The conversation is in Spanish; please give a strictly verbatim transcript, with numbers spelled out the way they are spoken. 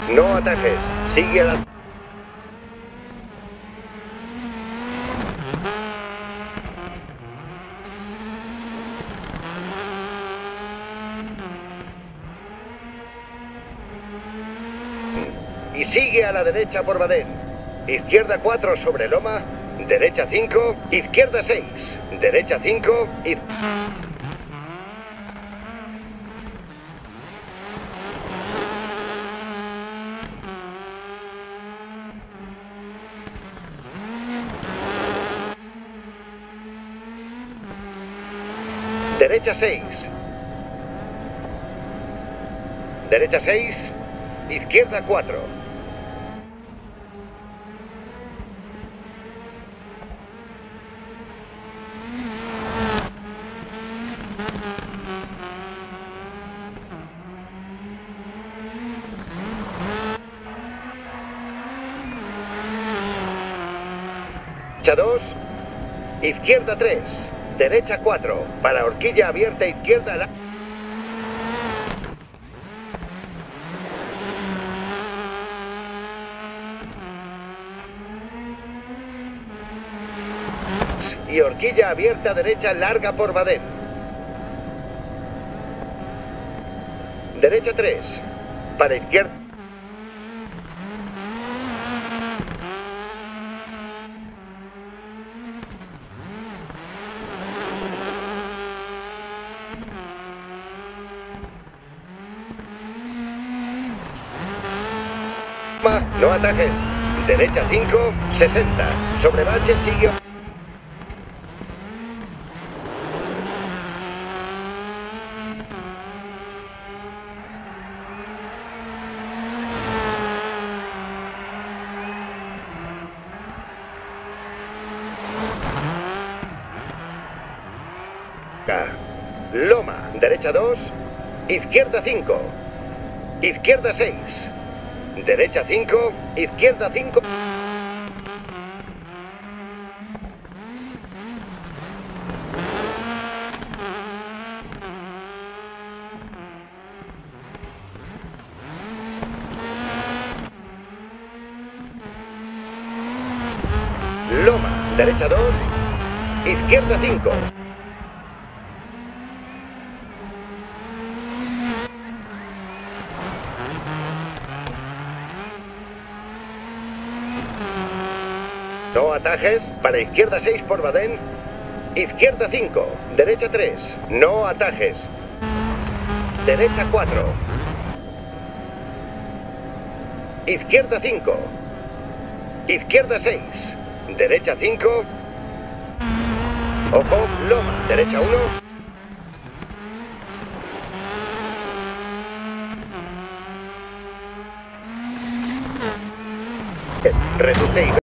No atajes. Sigue a la... Y sigue a la derecha por Badén. Izquierda cuatro sobre Loma. Derecha cinco. Izquierda seis. Derecha cinco. Iz... Derecha seis. Derecha seis. Izquierda cuatro. Derecha dos. Izquierda tres. Derecha cuatro. Para horquilla abierta izquierda la... Y horquilla abierta derecha larga por Badén. Derecha tres. Para izquierda. No atajes. Derecha cinco. sesenta. Sobre bache sigue... Loma, derecha dos, izquierda cinco, izquierda seis, derecha cinco, izquierda cinco. Loma, derecha dos, izquierda cinco. No atajes. Para izquierda seis por Badén. Izquierda cinco. Derecha tres. No atajes. Derecha cuatro. Izquierda cinco. Izquierda seis. Derecha cinco. Ojo, Loma. Derecha uno. Reduce y...